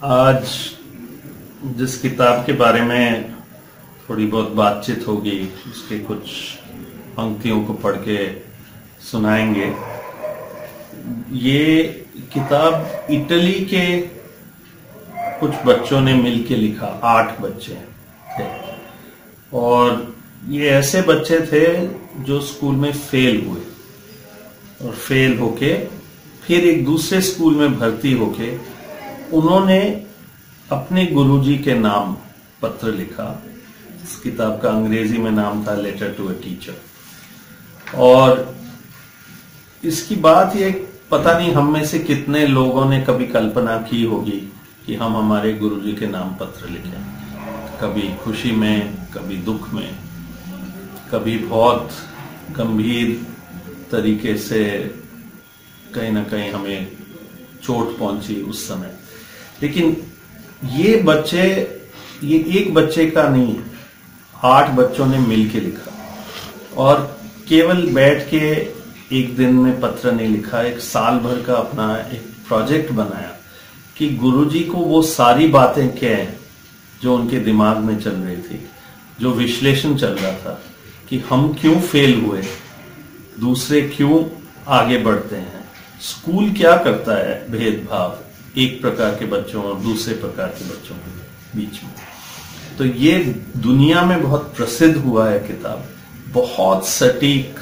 आज जिस किताब के बारे में थोड़ी बहुत बातचीत होगी उसके कुछ पंक्तियों को पढ़ के सुनाएंगे। ये किताब इटली के कुछ बच्चों ने मिलके लिखा, 8 बच्चे थे और ये ऐसे बच्चे थे जो स्कूल में फेल हुए और फेल होके फिर एक दूसरे स्कूल में भर्ती होके उन्होंने अपने गुरुजी के नाम पत्र लिखा। इस किताब का अंग्रेजी में नाम था लेटर टू अ टीचर। और इसकी बात ये, पता नहीं हम में से कितने लोगों ने कभी कल्पना की होगी कि हम हमारे गुरुजी के नाम पत्र लिखें, कभी खुशी में, कभी दुख में, कभी बहुत गंभीर तरीके से कहीं ना कहीं हमें चोट पहुंची उस समय। लेकिन ये बच्चे, ये एक बच्चे का नहीं, 8 बच्चों ने मिलके लिखा और केवल बैठ के एक दिन में पत्र नहीं लिखा, एक साल भर का अपना एक प्रोजेक्ट बनाया कि गुरुजी को वो सारी बातें क्या हैं जो उनके दिमाग में चल रही थी, जो विश्लेषण चल रहा था कि हम क्यों फेल हुए, दूसरे क्यों आगे बढ़ते हैं, स्कूल क्या करता है भेदभाव एक प्रकार के बच्चों और दूसरे प्रकार के बच्चों के बीच में। तो ये दुनिया में बहुत प्रसिद्ध हुआ है किताब, बहुत सटीक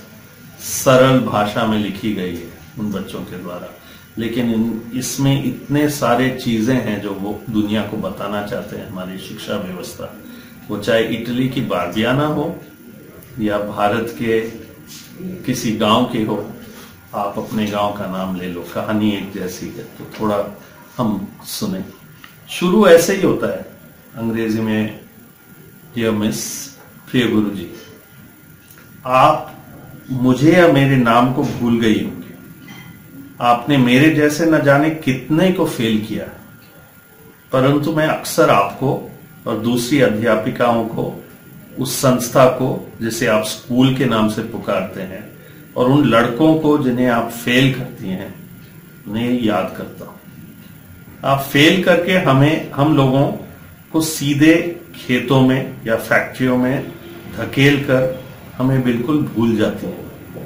सरल भाषा में लिखी गई है उन बच्चों के द्वारा। लेकिन इसमें इतने सारे चीजें हैं जो वो दुनिया को बताना चाहते हैं। हमारी शिक्षा व्यवस्था, वो चाहे इटली की बार्बियाना हो या भारत के किसी गांव की हो, आप अपने गांव का नाम ले लो, कहानी एक जैसी है। तो थोड़ा हम सुने। शुरू ऐसे ही होता है अंग्रेजी में, डियर मिस, प्रिय गुरुजी, आप मुझे या मेरे नाम को भूल गई होंगी। आपने मेरे जैसे न जाने कितने को फेल किया, परंतु मैं अक्सर आपको और दूसरी अध्यापिकाओं को, उस संस्था को जिसे आप स्कूल के नाम से पुकारते हैं, और उन लड़कों को जिन्हें आप फेल करती हैं, उन्हें याद करता हूं। आप फेल करके हम लोगों को सीधे खेतों में या फैक्ट्रियों में धकेल कर हमें बिल्कुल भूल जाती हैं।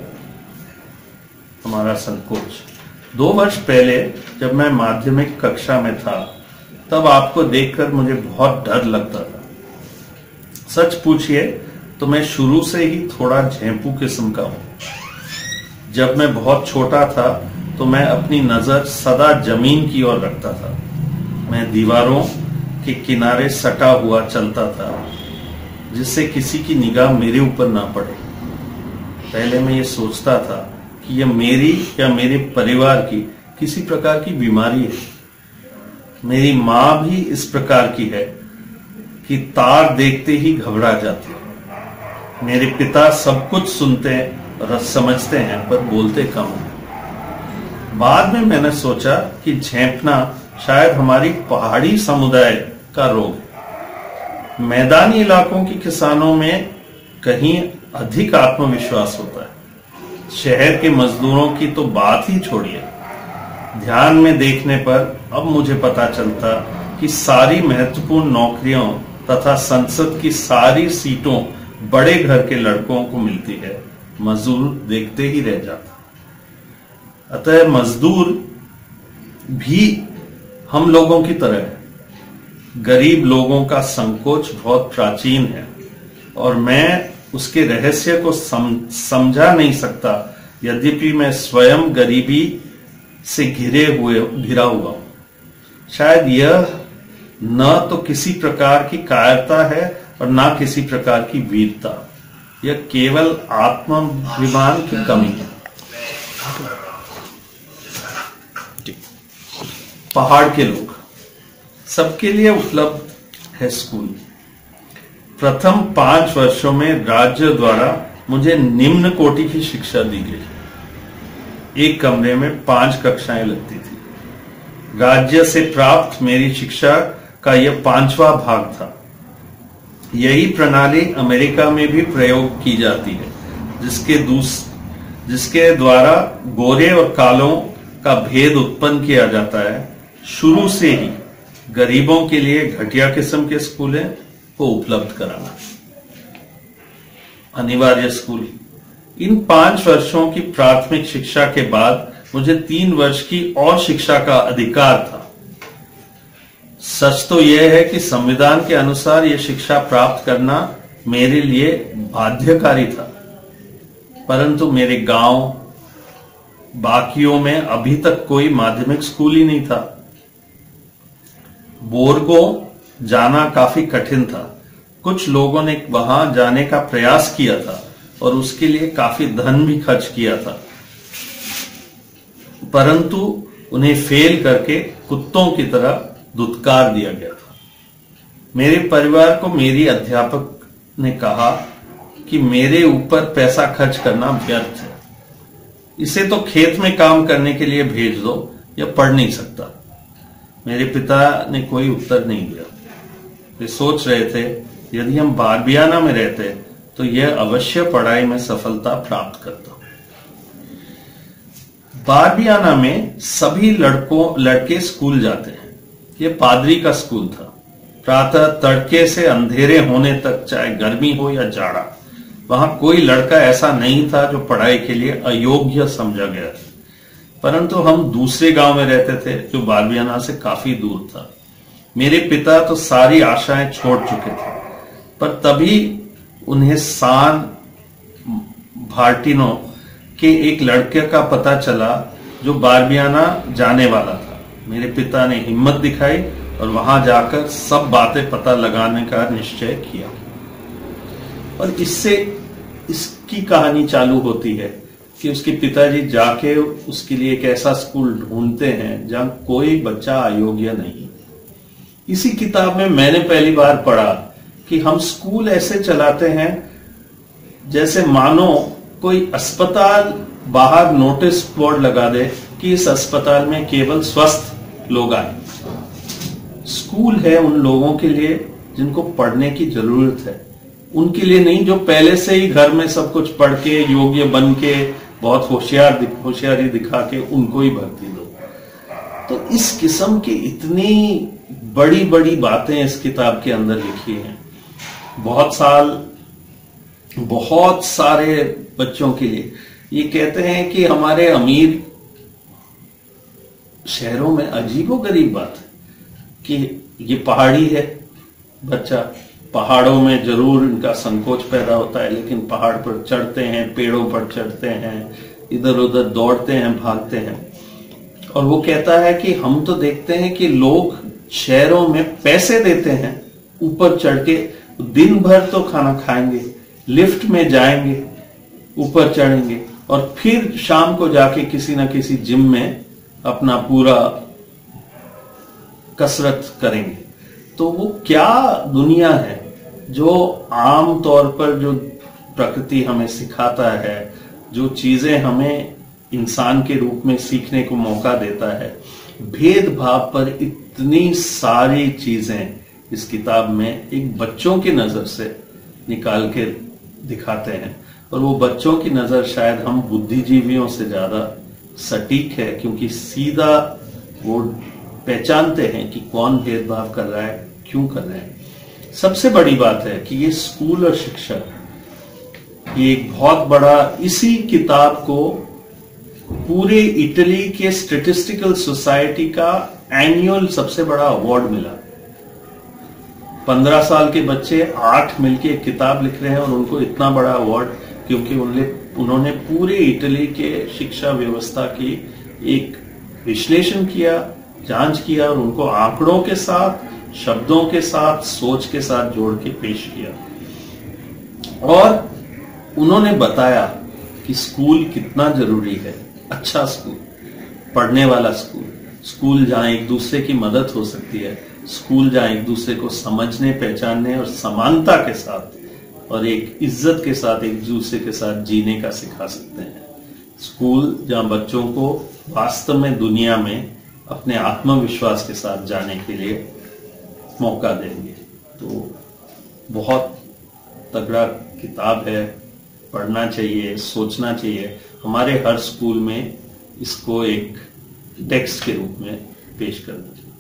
हमारा संकोच। 2 वर्ष पहले जब मैं माध्यमिक कक्षा में था, तब आपको देखकर मुझे बहुत डर लगता था। सच पूछिए तो मैं शुरू से ही थोड़ा झेंपू किस्म का हूं। जब मैं बहुत छोटा था तो मैं अपनी नजर सदा जमीन की ओर रखता था। मैं दीवारों के किनारे सटा हुआ चलता था जिससे किसी की निगाह मेरे ऊपर ना पड़े। पहले मैं ये सोचता था कि यह मेरी या मेरे परिवार की किसी प्रकार की बीमारी है। मेरी माँ भी इस प्रकार की है कि तार देखते ही घबरा जाती है। मेरे पिता सब कुछ सुनते हैं और समझते हैं पर बोलते कम हैं। बाद में मैंने सोचा कि झेंपना शायद हमारी पहाड़ी समुदाय का रोग है। मैदानी इलाकों के किसानों में कहीं अधिक आत्मविश्वास होता है। शहर के मजदूरों की तो बात ही छोड़िए। ध्यान में देखने पर अब मुझे पता चलता कि सारी महत्वपूर्ण नौकरियों तथा संसद की सारी सीटों बड़े घर के लड़कों को मिलती है। मजदूर देखते ही रह जाता। अतः मजदूर भी हम लोगों की तरह है। गरीब लोगों का संकोच बहुत प्राचीन है और मैं उसके रहस्य को समझा नहीं सकता, यद्यपि मैं स्वयं गरीबी से घिरा हुआ हूं। शायद यह न तो किसी प्रकार की कायरता है और न किसी प्रकार की वीरता, यह केवल आत्माभिमान की कमी है। पहाड़ के लोग, सबके लिए उपलब्ध है स्कूल। प्रथम 5 वर्षों में राज्य द्वारा मुझे निम्न कोटि की शिक्षा दी गई। एक कमरे में 5 कक्षाएं लगती थी। राज्य से प्राप्त मेरी शिक्षा का यह 5वां भाग था। यही प्रणाली अमेरिका में भी प्रयोग की जाती है, जिसके द्वारा गोरे और कालों का भेद उत्पन्न किया जाता है। शुरू से ही गरीबों के लिए घटिया किस्म के स्कूल हैं वो उपलब्ध कराना, अनिवार्य स्कूल। इन 5 वर्षों की प्राथमिक शिक्षा के बाद मुझे 3 वर्ष की और शिक्षा का अधिकार था। सच तो यह है कि संविधान के अनुसार यह शिक्षा प्राप्त करना मेरे लिए बाध्यकारी था, परंतु मेरे गांव बाकियों में अभी तक कोई माध्यमिक स्कूल ही नहीं था। बोरगो जाना काफी कठिन था। कुछ लोगों ने वहां जाने का प्रयास किया था और उसके लिए काफी धन भी खर्च किया था, परंतु उन्हें फेल करके कुत्तों की तरह धुतकार दिया गया था। मेरे परिवार को मेरी अध्यापक ने कहा कि मेरे ऊपर पैसा खर्च करना व्यर्थ है, इसे तो खेत में काम करने के लिए भेज दो, यह पढ़ नहीं सकता। मेरे पिता ने कोई उत्तर नहीं दिया। वे सोच रहे थे यदि हम बारबियाना में रहते तो यह अवश्य पढ़ाई में सफलता प्राप्त करता। बारबियाना में सभी लड़के स्कूल जाते हैं। यह पादरी का स्कूल था। प्रातः तड़के से अंधेरे होने तक, चाहे गर्मी हो या जाड़ा, वहां कोई लड़का ऐसा नहीं था जो पढ़ाई के लिए अयोग्य समझा गया था। परंतु हम दूसरे गांव में रहते थे जो बारबियाना से काफी दूर था। मेरे पिता तो सारी आशाएं छोड़ चुके थे, पर तभी उन्हें सान भार्टिनो के एक लड़के का पता चला जो बारबियाना जाने वाला था। मेरे पिता ने हिम्मत दिखाई और वहां जाकर सब बातें पता लगाने का निश्चय किया। और इससे इसकी कहानी चालू होती है कि उसके पिताजी जाके उसके लिए एक ऐसा स्कूल ढूंढते हैं जहां कोई बच्चा अयोग्य नहीं। इसी किताब में मैंने पहली बार पढ़ा कि हम स्कूल ऐसे चलाते हैं जैसे मानो कोई अस्पताल बाहर नोटिस बोर्ड लगा दे कि इस अस्पताल में केवल स्वस्थ लोग आए। स्कूल है उन लोगों के लिए जिनको पढ़ने की जरूरत है, उनके लिए नहीं जो पहले से ही घर में सब कुछ पढ़ के योग्य बन के बहुत होशियारी दिखा के उनको ही भर्ती दो। तो इस किस्म की इतनी बड़ी बड़ी बातें इस किताब के अंदर लिखी हैं। बहुत सारे बच्चों के लिए ये कहते हैं कि हमारे अमीर शहरों में अजीबोगरीब बात है कि ये पहाड़ी है, बच्चा पहाड़ों में जरूर इनका संकोच पैदा होता है, लेकिन पहाड़ पर चढ़ते हैं, पेड़ों पर चढ़ते हैं, इधर उधर दौड़ते हैं, भागते हैं। और वो कहता है कि हम तो देखते हैं कि लोग शहरों में पैसे देते हैं ऊपर चढ़ के, दिन भर तो खाना खाएंगे, लिफ्ट में जाएंगे, ऊपर चढ़ेंगे और फिर शाम को जाके किसी ना किसी जिम में अपना पूरा कसरत करेंगे। तो वो क्या दुनिया है जो आम तौर पर जो प्रकृति हमें सिखाता है, जो चीजें हमें इंसान के रूप में सीखने को मौका देता है, भेदभाव पर इतनी सारी चीजें इस किताब में एक बच्चों की नजर से निकाल के दिखाते हैं। और वो बच्चों की नजर शायद हम बुद्धिजीवियों से ज्यादा सटीक है, क्योंकि सीधा वो पहचानते हैं कि कौन भेदभाव कर रहा है, क्यों कर रहे हैं। सबसे बड़ी बात है कि ये स्कूल और शिक्षा, ये एक बहुत बड़ा, इसी किताब को पूरे इटली के स्टैटिस्टिकल सोसाइटी का एनुअल सबसे बड़ा अवार्ड मिला। 15 साल के बच्चे 8 मिलके एक किताब लिख रहे हैं और उनको इतना बड़ा अवार्ड, क्योंकि उन्होंने पूरे इटली के शिक्षा व्यवस्था की एक विश्लेषण किया, जांच किया और उनको आंकड़ों के साथ, शब्दों के साथ, सोच के साथ जोड़ के पेश किया। और उन्होंने बताया कि स्कूल कितना जरूरी है। अच्छा स्कूल, पढ़ने वाला स्कूल, स्कूल जहां एक दूसरे की मदद हो सकती है, स्कूल जहां एक दूसरे को समझने, पहचानने और समानता के साथ और एक इज्जत के साथ एक दूसरे के साथ जीने का सिखा सकते हैं। स्कूल जहां बच्चों को वास्तव में दुनिया में अपने आत्मविश्वास के साथ जाने के लिए मौका देंगे। तो बहुत तगड़ा किताब है, पढ़ना चाहिए, सोचना चाहिए। हमारे हर स्कूल में इसको एक टेक्स्ट के रूप में पेश करना चाहिए।